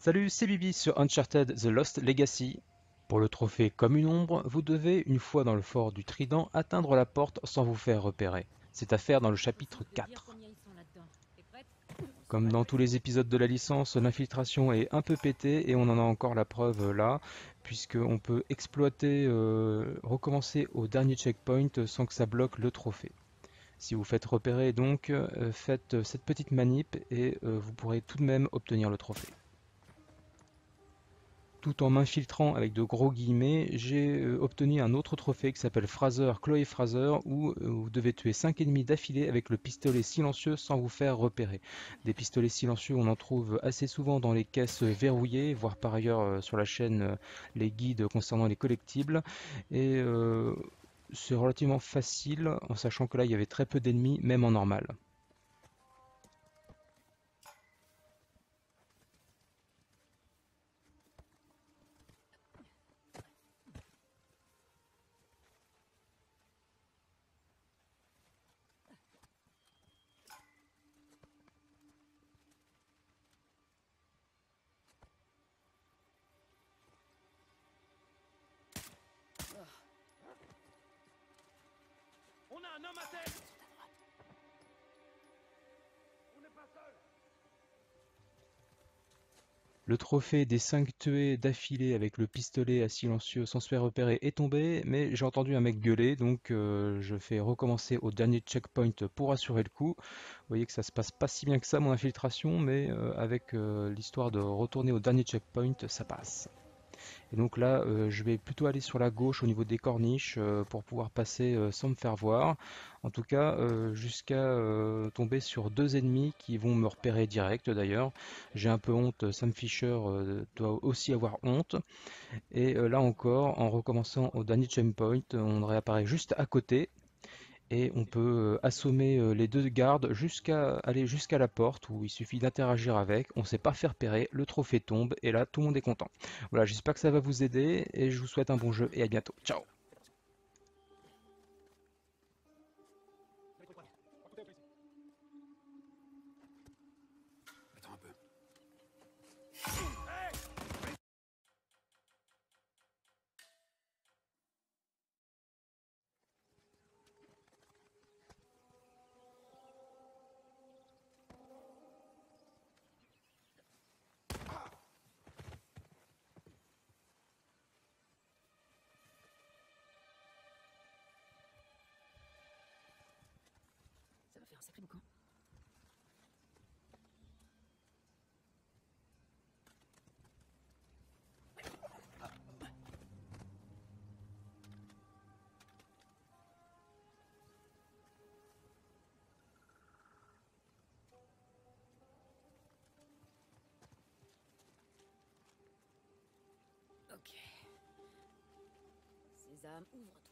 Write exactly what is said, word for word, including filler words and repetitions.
Salut, c'est Bibi sur Uncharted The Lost Legacy. Pour le trophée comme une ombre, vous devez, une fois dans le fort du Trident, atteindre la porte sans vous faire repérer. C'est à faire dans le Faut chapitre juste te dire quatre. combien ils sont là-dedans. T'es prête? On s'en Comme va dans tous les direct. épisodes de la licence, l'infiltration est un peu pétée et on en a encore la preuve là, puisqu'on peut exploiter, euh, recommencer au dernier checkpoint sans que ça bloque le trophée. Si vous faites repérer donc, euh, faites cette petite manip et euh, vous pourrez tout de même obtenir le trophée. Tout en m'infiltrant avec de gros guillemets, j'ai euh, obtenu un autre trophée qui s'appelle Fraser, Chloé Fraser, où euh, vous devez tuer cinq ennemis d'affilée avec le pistolet silencieux sans vous faire repérer. Des pistolets silencieux, on en trouve assez souvent dans les caisses verrouillées, voire par ailleurs euh, sur la chaîne euh, les guides concernant les collectibles. Et euh, c'est relativement facile, en sachant que là il y avait très peu d'ennemis, même en normal. On a un homme à terre. On n'est pas seul. Le trophée des cinq tués d'affilée avec le pistolet à silencieux sans se faire repérer est tombé, mais j'ai entendu un mec gueuler, donc euh, je fais recommencer au dernier checkpoint pour assurer le coup. Vous voyez que ça se passe pas si bien que ça mon infiltration, mais euh, avec euh, l'histoire de retourner au dernier checkpoint, ça passe. Et donc là, euh, je vais plutôt aller sur la gauche au niveau des corniches euh, pour pouvoir passer euh, sans me faire voir. En tout cas, euh, jusqu'à euh, tomber sur deux ennemis qui vont me repérer direct d'ailleurs. J'ai un peu honte, Sam Fisher euh, doit aussi avoir honte. Et euh, là encore, en recommençant au dernier checkpoint, on réapparaît juste à côté et on peut euh, assommer euh, les deux gardes jusqu'à aller jusqu'à la porte où il suffit d'interagir avec, on ne sait pas faire pérer, le trophée tombe et là tout le monde est content. Voilà, j'espère que ça va vous aider et je vous souhaite un bon jeu et à bientôt. Ciao. Attends un peu. Ça va faire un sacré boucan. Ok. Sésame, ouvre-toi.